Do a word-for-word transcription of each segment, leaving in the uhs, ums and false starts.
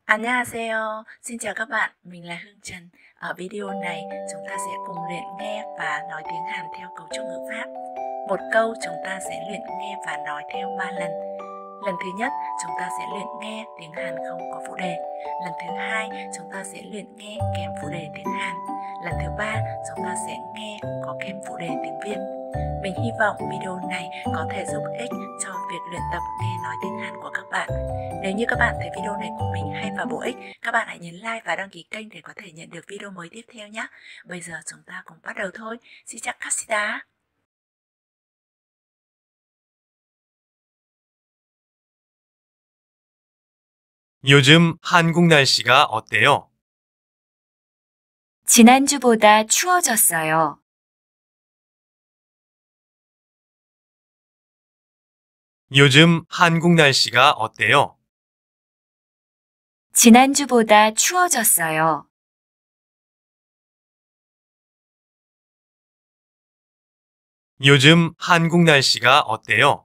Annyeonghaseyo, xin chào các bạn, mình là Hương Trần. Ở video này, chúng ta sẽ cùng luyện nghe và nói tiếng Hàn theo cấu trúc ngữ pháp. Một câu chúng ta sẽ luyện nghe và nói theo ba lần. Lần thứ nhất, chúng ta sẽ luyện nghe tiếng Hàn không có phụ đề. Lần thứ hai, chúng ta sẽ luyện nghe kèm phụ đề tiếng Hàn. Lần thứ ba, chúng ta sẽ nghe có kèm phụ đề tiếng Việt. Mình hy vọng video này có thể giúp ích cho việc luyện tập nghe nói tiếng Hàn của các bạn. Nếu như các bạn thấy video này của mình hay và bổ ích, các bạn hãy nhấn like và đăng ký kênh để có thể nhận được video mới tiếp theo nhé. Bây giờ chúng ta cùng bắt đầu thôi. 시작합시다. 요즘 한국 날씨가 어때요? 지난주보다 추워졌어요. 요즘 한국 날씨가 어때요? 지난주보다 추워졌어요. 요즘 한국 날씨가 어때요?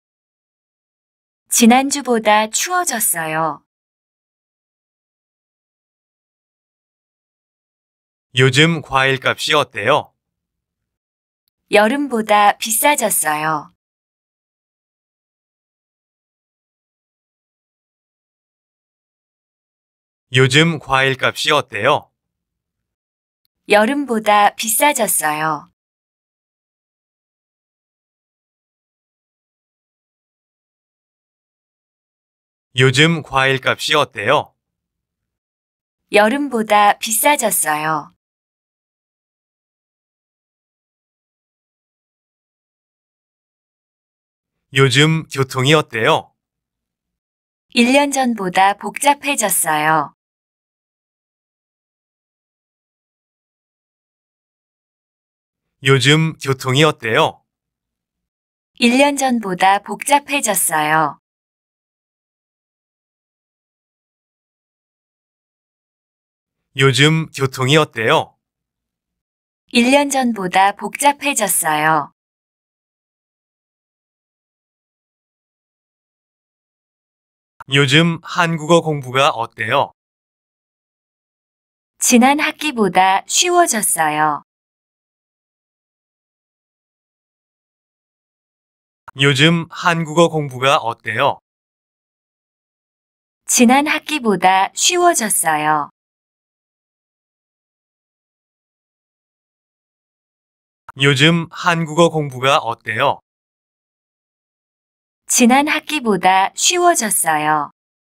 지난주보다 추워졌어요. 요즘 과일값이 어때요? 여름보다 비싸졌어요. 요즘 과일값이 어때요? 여름보다 비싸졌어요. 요즘 과일값이 어때요? 여름보다 비싸졌어요. 요즘 교통이 어때요? 일 년 전보다 복잡해졌어요. 요즘 교통이 어때요? 일 년 전보다 복잡해졌어요. 요즘 교통이 어때요? 일 년 전보다 복잡해졌어요. 요즘 한국어 공부가 어때요? 지난 학기보다 쉬워졌어요. 요즘 한국어 공부가 어때요? 지난 학기보다 쉬워졌어요. 요즘 한국어 공부가 어때요? 지난 학기보다 쉬워졌어요.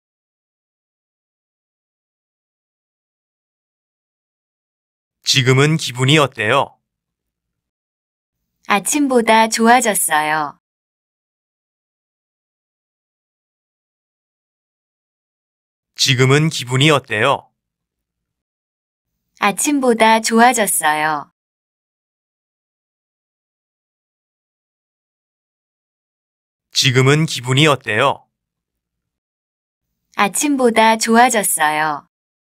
지금은 기분이 어때요? 아침보다 좋아졌어요. 지금은 기분이 어때요? 아침보다 좋아졌어요. 지금은 기분이 어때요? 아침보다 좋아졌어요.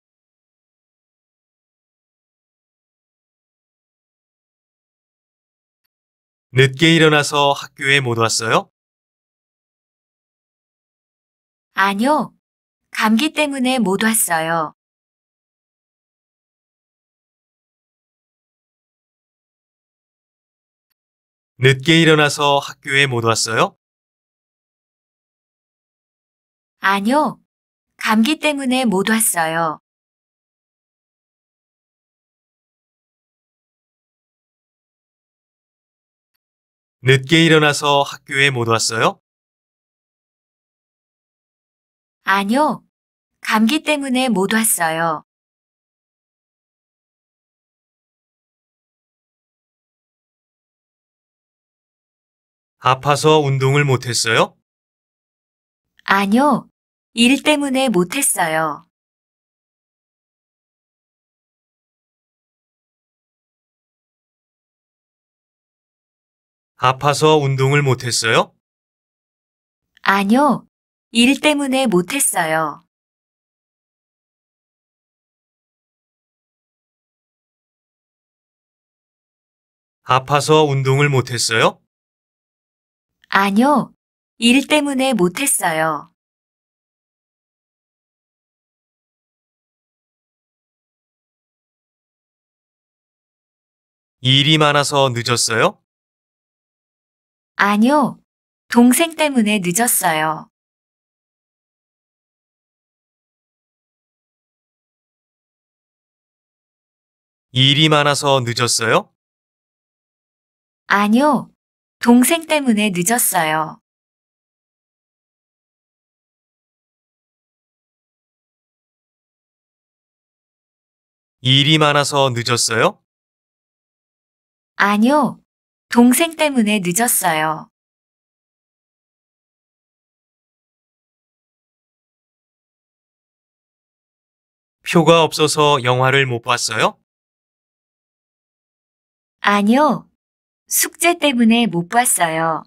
늦게 일어나서 학교에 못 왔어요? 아니요. 감기 때문에 못 왔어요. 늦게 일어나서 학교에 못 왔어요? 아니요. 감기 때문에 못 왔어요. 늦게 일어나서 학교에 못 왔어요? 아니요. 감기 때문에 못 왔어요. 아파서 운동을 못 했어요? 아니요. 일 때문에 못 했어요. 아파서 운동을 못 했어요? 아니요. 일 때문에 못 했어요. 아파서 운동을 못 했어요? 아니요. 일 때문에 못 했어요. 일이 많아서 늦었어요? 아니요. 동생 때문에 늦었어요. 일이 많아서 늦었어요? 아니요. 동생 때문에 늦었어요. 일이 많아서 늦었어요? 아니요. 동생 때문에 늦었어요. 표가 없어서 영화를 못 봤어요? 아니요. 숙제 때문에 못 봤어요.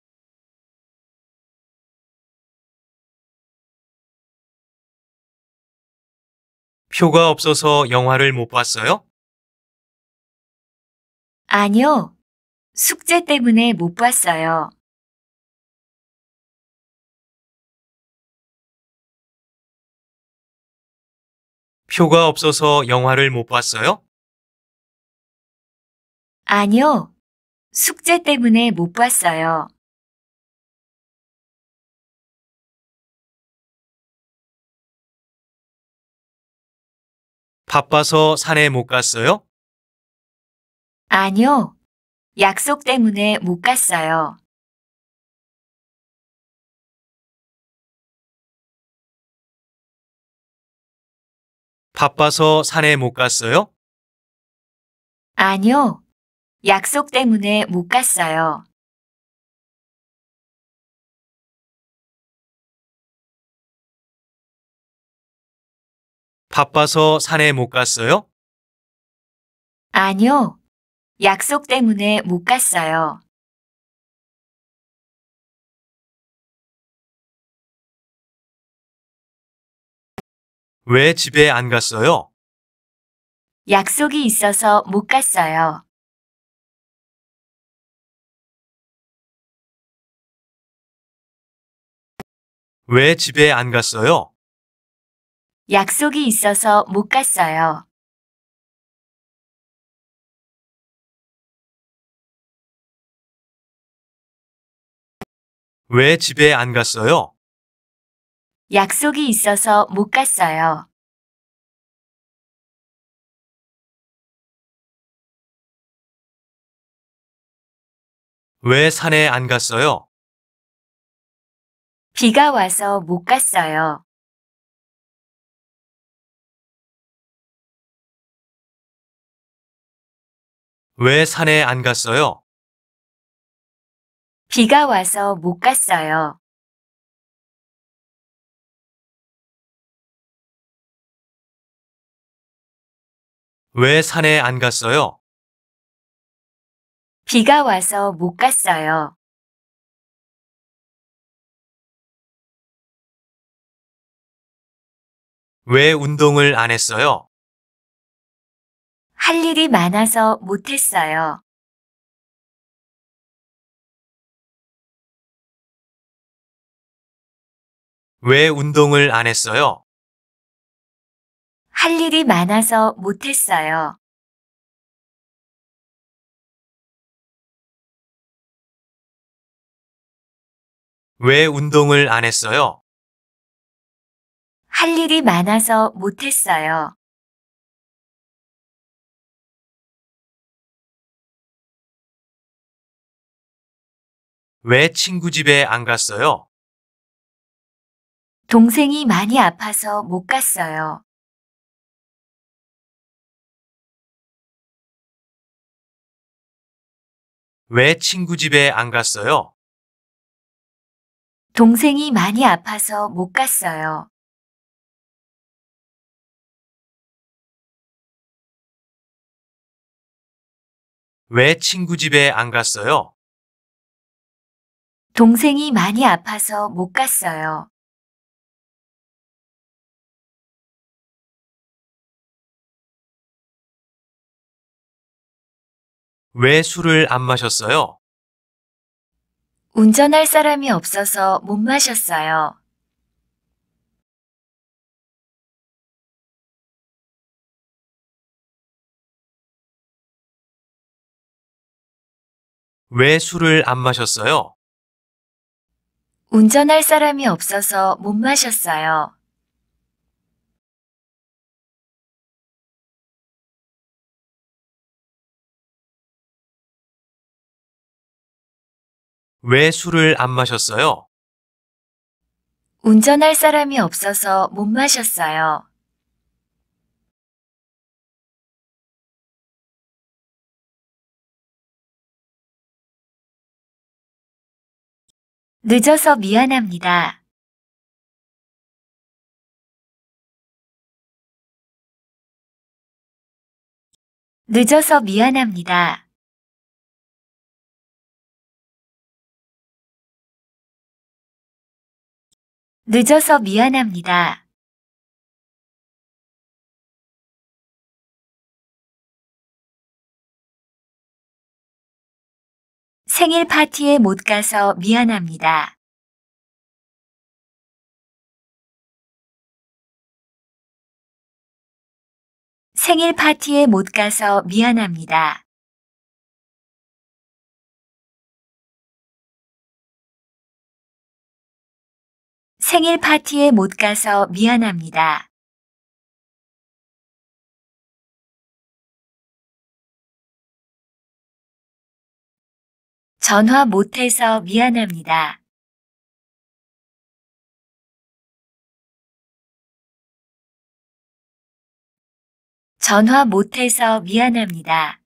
표가 없어서 영화를 못 봤어요? 아니요. 숙제 때문에 못 봤어요. 표가 없어서 영화를 못 봤어요? 아니요. 숙제 때문에 못 봤어요. 바빠서 산에 못 갔어요? 아니요. 약속 때문에 못 갔어요. 바빠서 산에 못 갔어요? 아니요. 약속 때문에 못 갔어요. 바빠서 산에 못 갔어요? 아니요. 약속 때문에 못 갔어요. 왜 집에 안 갔어요? 약속이 있어서 못 갔어요. 왜 집에 안 갔어요? 약속이 있어서 못 갔어요. 왜 집에 안 갔어요? 약속이 있어서 못 갔어요. 왜 산에 안 갔어요? 비가 와서 못 갔어요. 왜 산에 안 갔어요? 비가 와서 못 갔어요. 왜 산에 안 갔어요? 비가 와서 못 갔어요. 왜 운동을 안 했어요? 할 일이 많아서 못 했어요. 왜 운동을 안 했어요? 할 일이 많아서 못 했어요. 왜 운동을 안 했어요? 할 일이 많아서 못 했어요. 왜 친구 집에 안 갔어요? 동생이 많이 아파서 못 갔어요. 왜 친구 집에 안 갔어요? 동생이 많이 아파서 못 갔어요. 왜 친구 집에 안 갔어요? 동생이 많이 아파서 못 갔어요. 왜 술을 안 마셨어요? 운전할 사람이 없어서 못 마셨어요. 왜 술을 안 마셨어요? 운전할 사람이 없어서 못 마셨어요. 왜 술을 안 마셨어요? 운전할 사람이 없어서 못 마셨어요. 늦어서 미안합니다. 늦어서 미안합니다. 늦어서 미안합니다. 생일 파티에 못 가서 미안합니다. 생일 파티에 못 가서 미안합니다. 생일 파티에 못 가서 미안합니다. 전화 못해서 미안합니다. 전화 못해서 미안합니다.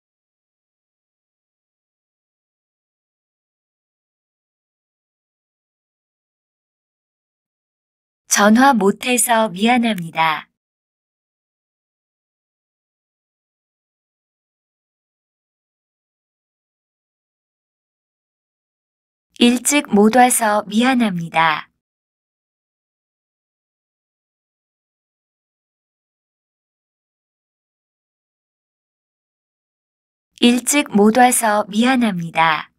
전화 못해서 미안합니다. 일찍 못 와서 미안합니다. 일찍 못 와서 미안합니다.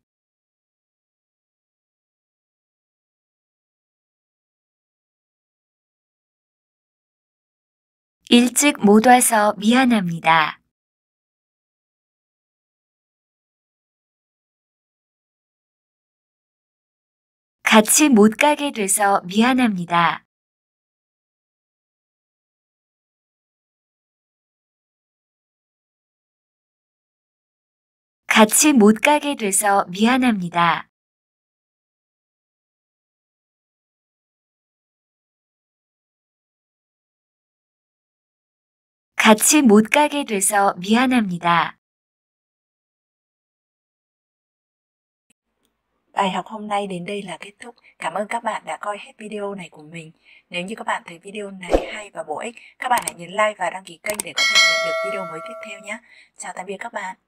일찍 못 와서 미안합니다. 같이 못 가게 돼서 미안합니다. 같이 못 가게 돼서 미안합니다. 같이 못 가게 돼서 mian합니다. Bài học hôm nay đến đây là kết thúc. Cảm ơn các bạn đã coi hết video này của mình. Nếu như các bạn thấy video này hay và bổ ích, các bạn hãy nhấn like và đăng ký kênh để có thể nhận được video mới tiếp theo nhé. Chào tạm biệt các bạn.